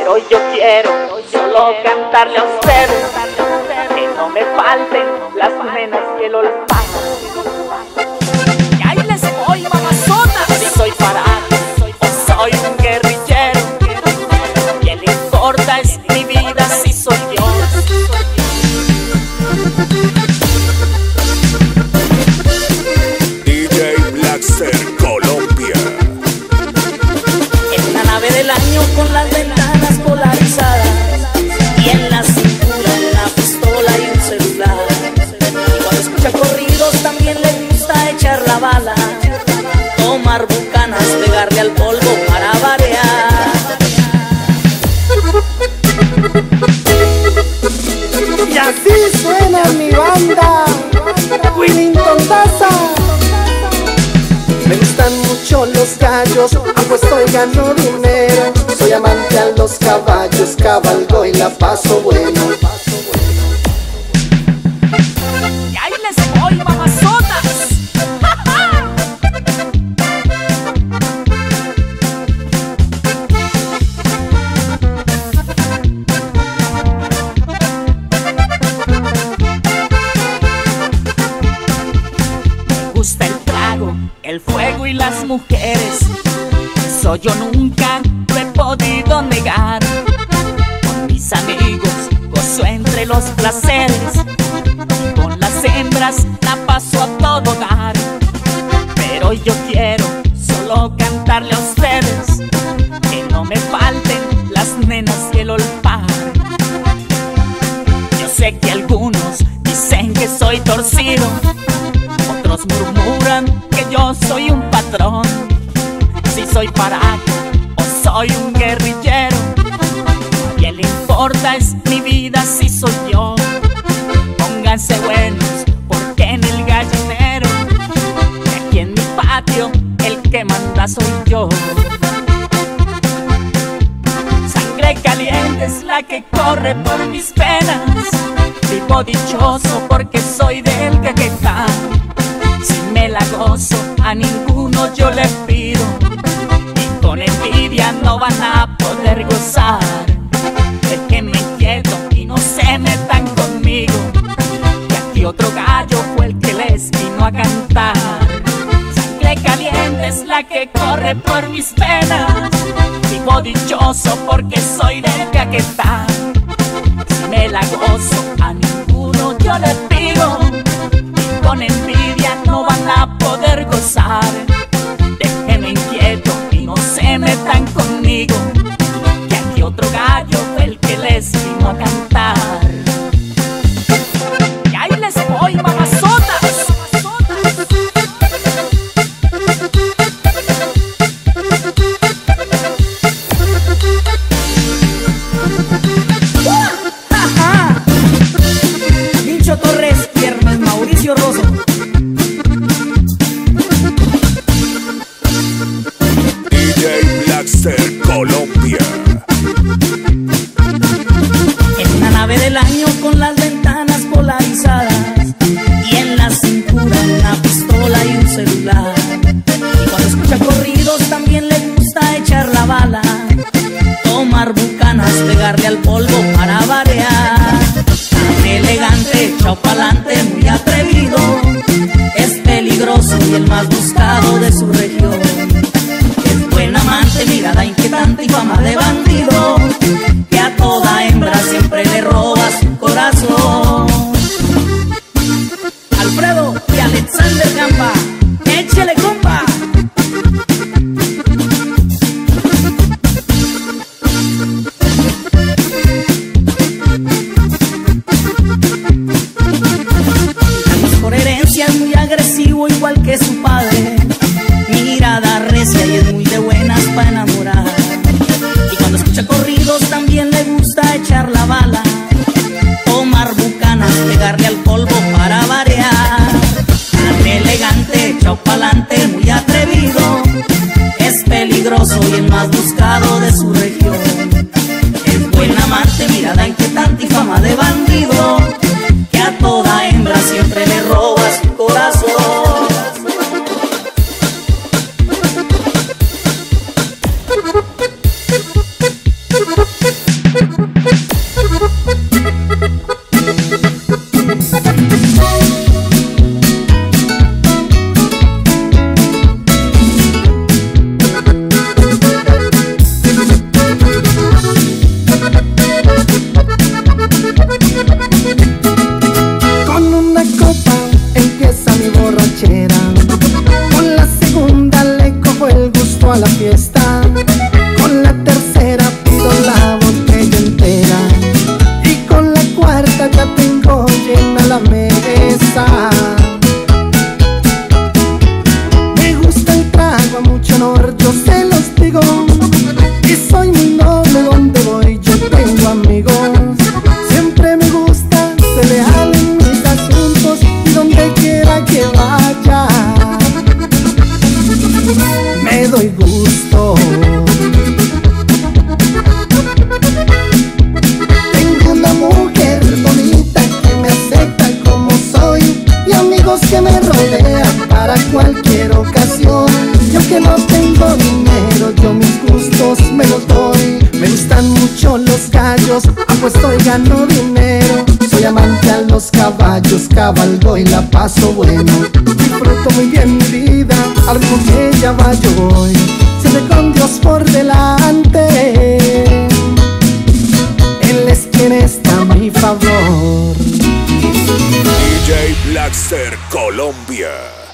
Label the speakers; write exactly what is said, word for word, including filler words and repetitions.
Speaker 1: Pero yo quiero solo cantarle a ustedes que no me falten las nenas y el olfato.
Speaker 2: Y ahí les voy, mamazonas.
Speaker 1: Si soy parado o soy un guerrillero, ¿qué le importa? Es mi vida si soy yo.
Speaker 3: D J Blackster Colombia.
Speaker 2: En la nave del año con las ventanas polarizadas y en la cintura una pistola y un celular. Y cuando escucha corridos también le gusta echar la bala, tomar bucanas, pegarle al polvo para variar.
Speaker 4: Y así suena mi banda, Willington Daza. Me gustan mucho los gallos, apuesto y gano dinero. Soy amante a los caballos, cabalgo y la paso bueno.
Speaker 2: Y ahí les voy, mamazonas.
Speaker 1: Me gusta el trago, el fuego y las mujeres. Eso yo nunca lo he podido negar. Con mis amigos gozo entre los placeres, y con las hembras la paso a todo dar. Pero yo quiero solo cantarle a ustedes que no me falten las nenas y el olfato. Yo sé que algunos dicen que soy torcido, otros murmuran que yo soy un patrón. Si soy parado o soy un guerrillero, ¿a quién le importa? Es mi vida si soy yo. Pónganse buenos porque en el gallinero, y aquí en mi patio, el que manda soy yo. Sangre caliente es la que corre por mis venas. Vivo dichoso porque soy del Caquetá. Si me la gozo, a ninguno yo le pido, y con envidia no van a poder gozar. Déjenme quieto y no se metan conmigo, que aquí otro gallo fue el que les vino a cantar. Sangre caliente es la que corre por mis venas. Vivo dichoso porque soy del Caquetá. Si me la gozo, a ninguno yo le pido, y con envidia no van a poder gozar. Déjenme inquieto y no se metan conmigo, que aquí otro gallo fue el que les vino a cantar.
Speaker 2: Y ahí les voy, mamazonas. Mincho Torres, Viernes Mauricio Rosso.
Speaker 3: D J Blackster Colombia.
Speaker 2: En una nave del año con las ventanas polarizadas y en la cintura una pistola y un celular. Y cuando escucha corridos también le gusta echar la bala, tomar bucanas, pegarle al polvo para variar. Tan elegante, echado pa'lante, muy atrevido, es peligroso y el más buscado de su región. Es buen amante, mirada inquietante y fama de bandido, que a toda hembra siempre le roba su corazón. Alfredo y Alexander Gamba, échele compa. Carlos por herencia es muy agresivo igual que su padre, mirada recia y es muy de buenas para enamorar. Y cuando escucha corridos también le gusta echar la bala, tomar bucanas, pegarle al polvo para variar. Tan elegante, echado pa'lante, muy atrevido, es peligroso y el más buscado de su región. Es buen amante, mirada inquietante y fama de bandido, que a toda hembra siempre le roba su corazón.
Speaker 4: Thank you. cualquier ocasión. Yo que no tengo dinero, yo mis gustos me los doy. Me gustan mucho los gallos, apuesto y gano dinero. Soy amante a los caballos, cabalgo y la paso bueno. Disfruto muy bien mi vida, al ritmo que ella va yo voy. Siempre con Dios por delante, Él es quien está a mi favor.
Speaker 3: D J Blackster Colombia.